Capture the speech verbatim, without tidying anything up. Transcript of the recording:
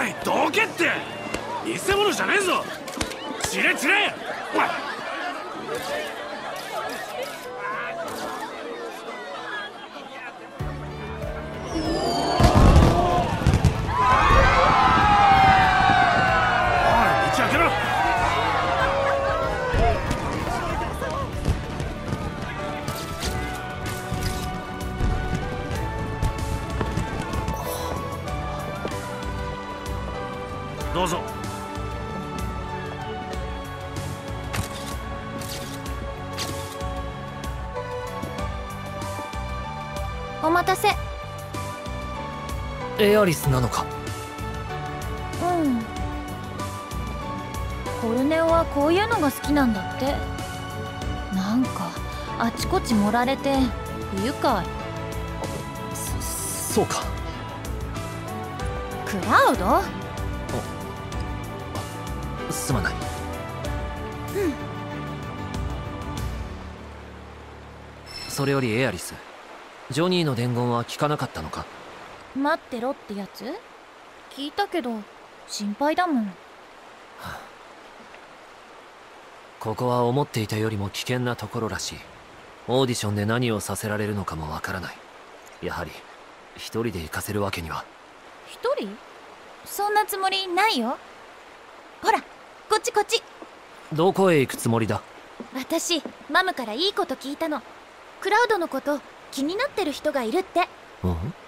いどけって、偽物じゃねえぞ。散れ散れ。おいどうぞ。 お待たせ。 エアリスなのか。 うん。コルネオはこういうのが好きなんだって。なんかあちこち盛られて不愉快。 そそうか。 クラウド？ すまない。うん。それよりエアリス、ジョニーの伝言は聞かなかったのか。 待ってろってやつ？聞いたけど心配だもん。はあ、ここは思っていたよりも危険なところらしい。オーディションで何をさせられるのかもわからない。やはり一人で行かせるわけには。 一人？そんなつもりないよ。ほらこっちこっち。 どこへ行くつもりだ？ 私マムからいいこと聞いたの。クラウドのこと気になってる人がいるって。 うん？